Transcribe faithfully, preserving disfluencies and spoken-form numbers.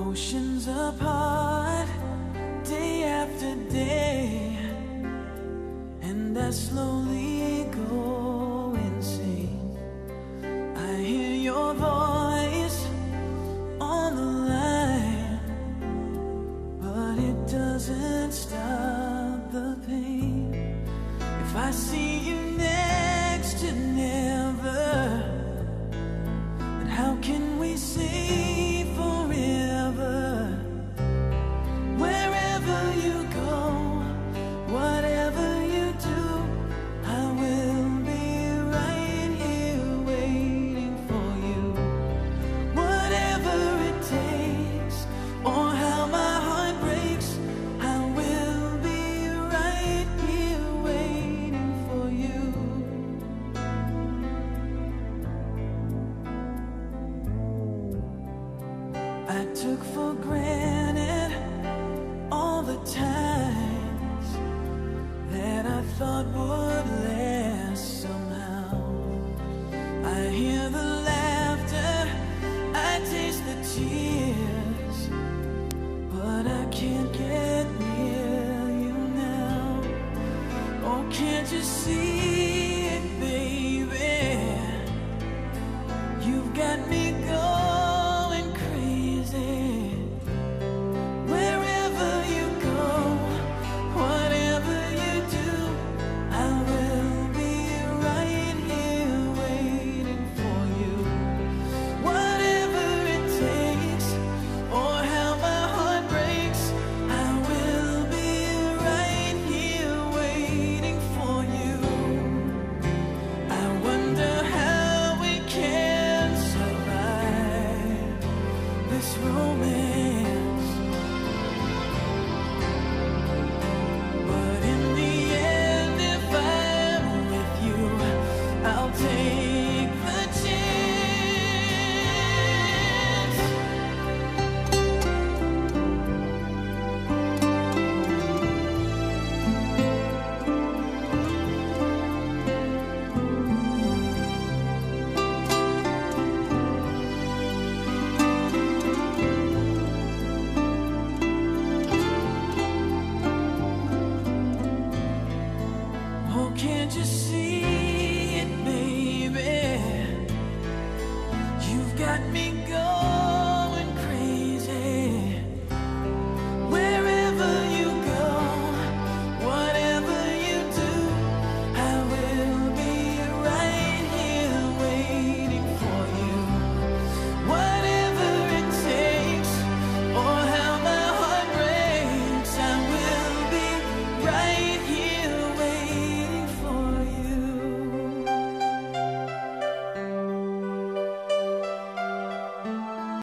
Oceans apart, day after day, and I slowly go insane. I hear your voice on the line, but it doesn't stop the pain. If I see you next to never, then how can we say forever? Wherever you go, whatever you do, I will be right here waiting for you. Whatever it takes, or how my heart breaks, I will be right here waiting for you. I took for granted all the times that I thought would last somehow. I hear the laughter, I taste the tears, but I can't get near you now. Oh, can't you see it, baby? You've got me going crazy. Wherever you go, whatever you do, I will be right here waiting for you. Whatever it takes, or how my heart breaks, I will be right here waiting for you. I wonder how we can survive this romance.